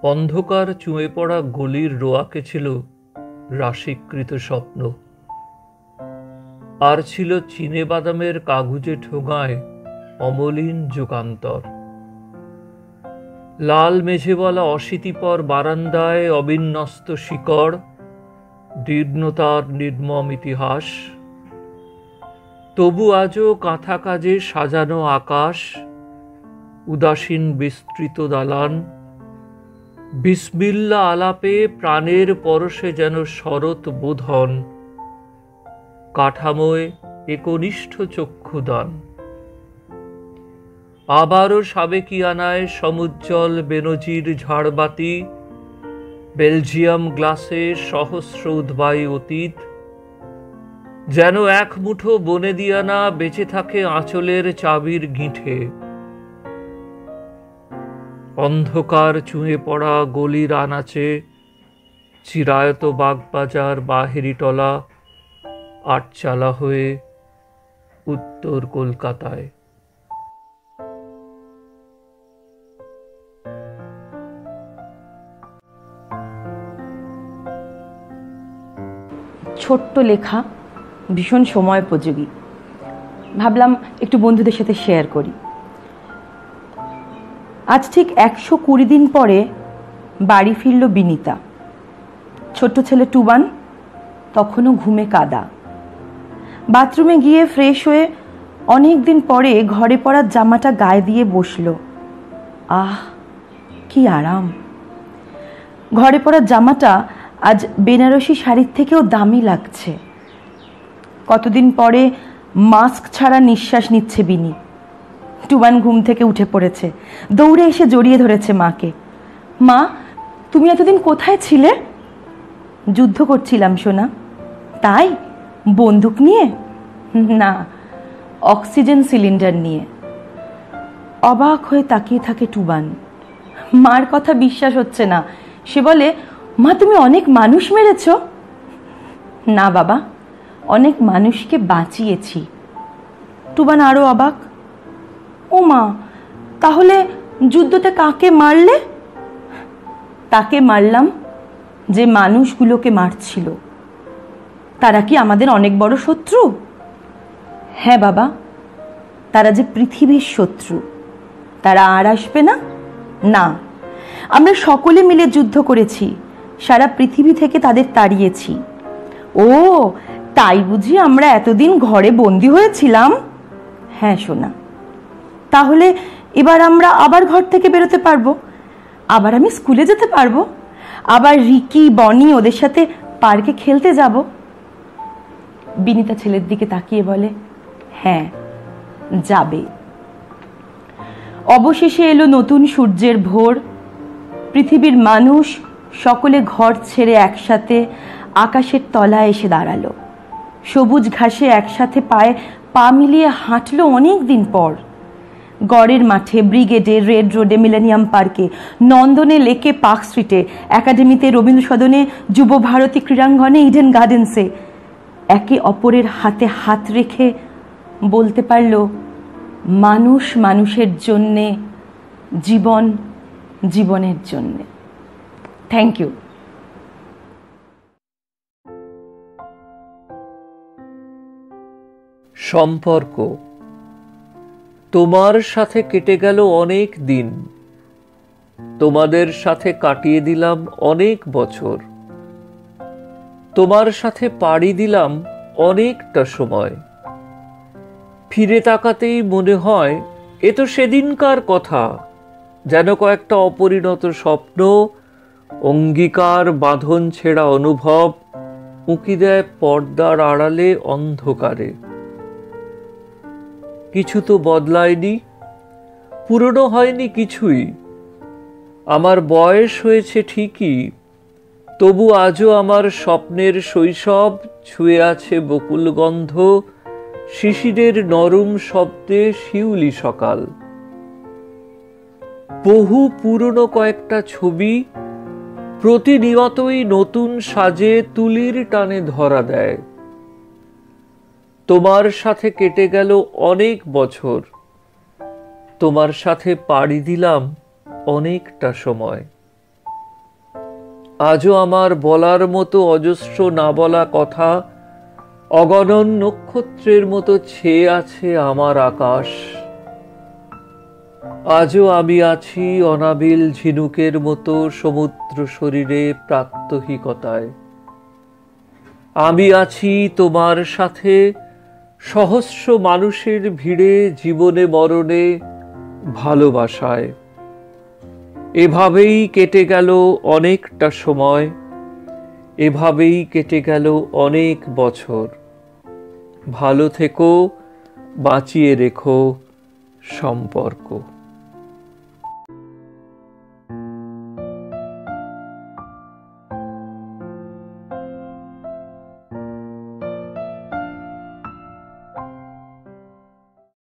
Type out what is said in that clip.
অন্ধকার চুঁয়ে পড়া গলির রোয়াকে ছিল রাশিকৃত স্বপ্ন, আর ছিল চিনে বাদামের কাগুজে ঠোঙায় অমলিন যুগান্তর। লাল মেঝেওয়ালা অশীতিপর বারান্দায় অবিন্যস্ত শিকড়, দীর্ণতার নির্মম ইতিহাস। তবু আজও কাঁথা কাজে সাজানো আকাশ, উদাসীন বিস্তৃত দালান, বিসমিল্লা আলাপে প্রাণের পরশে যেন শরৎ বোধন, কাঠামোয় একনিষ্ঠ চক্ষুদান। আবারও সাবেকিয়ানায় সমুজ্জ্বল বেনজির ঝাড়বাতি, বেলজিয়াম গ্লাসে সহস্র উদ্বায়ী অতীত, যেন এক মুঠো বনেদিয়ানা বেঁচে থাকে আঁচলের চাবির গিঁঠে। অন্ধকার চুঁয়ে পড়া গলির আনাচে চিরায়ত বাগবাজার বাহেরিটলা আটচালা হয়ে উত্তর কলকাতায়। ছোট্ট লেখা, ভীষণ সময়োপযোগী। ভাবলাম একটু বন্ধুদের সাথে শেয়ার করি। আজ ঠিক 120 দিন পরে বাড়ি ফিরল বিনিতা। ছোট্ট ছেলে টুবান তখনও ঘুমে কাদা। বাথরুমে গিয়ে ফ্রেশ হয়ে অনেক দিন পরে ঘরে পরা জামাটা গায়ে দিয়ে বসল। আহ, কি আরাম! ঘরে পরা জামাটা আজ বেনারসি শাড়ির থেকেও দামি লাগছে। কতদিন পরে মাস্ক ছাড়া নিঃশ্বাস নিচ্ছে বিনি। টুবান ঘুম থেকে উঠে পড়েছে, দৌড়ে এসে জড়িয়ে ধরেছে মাকে। মা, তুমি এতদিন কোথায় ছিলে? যুদ্ধ করছিলাম সোনা। তাই? বন্দুক নিয়ে? না, অক্সিজেন সিলিন্ডার নিয়ে। অবাক হয়ে তাকিয়ে থাকে টুবান। মার কথা বিশ্বাস হচ্ছে না। সে বলে, মা, তুমি অনেক মানুষ মেরেছ? না বাবা, অনেক মানুষকে বাঁচিয়েছি। টুবান আরো অবাক। ও মা, তাহলে যুদ্ধতে কাকে মারলে? তাকে মারলাম যে মানুষগুলোকে মারছিল। তারা কি আমাদের অনেক বড় শত্রু? হ্যাঁ বাবা, তারা যে পৃথিবীর শত্রু। তারা আর আসবে না? না, আমরা সকলে মিলে যুদ্ধ করেছি, সারা পৃথিবী থেকে তাদের তাড়িয়েছি। ও, তাই বুঝি আমরা এতদিন ঘরে বন্দী হয়েছিলাম? হ্যাঁ সোনা। তাহলে এবার আমরা আবার ঘর থেকে বেরোতে পারবো, আবার আমি স্কুলে যেতে পারবো, আবার রিকি, বনি ওদের সাথে পার্কে খেলতে যাব। বিনিতা ছেলের দিকে তাকিয়ে বলে, হ্যাঁ যাবে। অবশেষে এলো নতুন সূর্যের ভোর। পৃথিবীর মানুষ সকলে ঘর ছেড়ে একসাথে আকাশের তলায় এসে দাঁড়ালো। সবুজ ঘাসে একসাথে পায়ে পা মিলিয়ে হাঁটলো অনেক দিন পর। গড়ের মাঠে, ব্রিগেডে, রেড রোডে, মিলেনিয়াম পার্কে, নন্দনে, লেকে, পার্ক স্ট্রিটে, একাডেমিতে, রবীন্দ্র সদনে, যুব ভারতী ক্রীড়াঙ্গনে, ইডেন গার্ডেন্সে একে অপরের হাতে হাত রেখে বলতে পারল, মানুষ মানুষের জন্যে, জীবন জীবনের জন্যে। Thank you. সম্পর্ক। তোমার সাথে কেটে গেল অনেক দিন, তোমাদের সাথে কাটিয়ে দিলাম অনেক বছর, তোমার সাথে পাড়ি দিলাম অনেকটা সময়। ফিরে তাকাতেই মনে হয় এ তো সেদিনকার কথা, যেন কয়েকটা অপরিণত স্বপ্ন, অঙ্গীকার, বাঁধন ছেঁড়া অনুভব উঁকি দেয় পর্দার আড়ালে অন্ধকারে। কিছু তো বদলায়নি, পুরনো হয়নি কিছুই। আমার বয়স হয়েছে ঠিকই, তবু আজও আমার স্বপ্নের শৈশব ছুঁয়ে আছে বকুল গন্ধ, শিশিরের নরম শব্দে শিউলি সকাল। বহু পুরনো কয়েকটা ছবি প্রতিনিয়তই নতুন সাজে তুলির টানে ধরা দেয়। তোমার সাথে কেটে গেল অনেক বছর, তোমার সাথে পাড়ি দিলাম অনেকটা সময়। আজও আমার বলার মতো অজস্র না বলা কথা অগণন নক্ষত্রের মতো ছেয়ে আছে আমার আকাশ। আজও আমি আছি অনাবিল ঝিনুকের মতো সমুদ্র শরীরে প্রাত্যহিকতায়। আমি আছি তোমার সাথে সহস্র মানুষের ভিড়ে, জীবনে মরণে, ভালোবাসায়। এভাবেই কেটে গেল অনেকটা সময়, এভাবেই কেটে গেল অনেক বছর। ভালো থেকো, বাঁচিয়ে রেখো সম্পর্ক।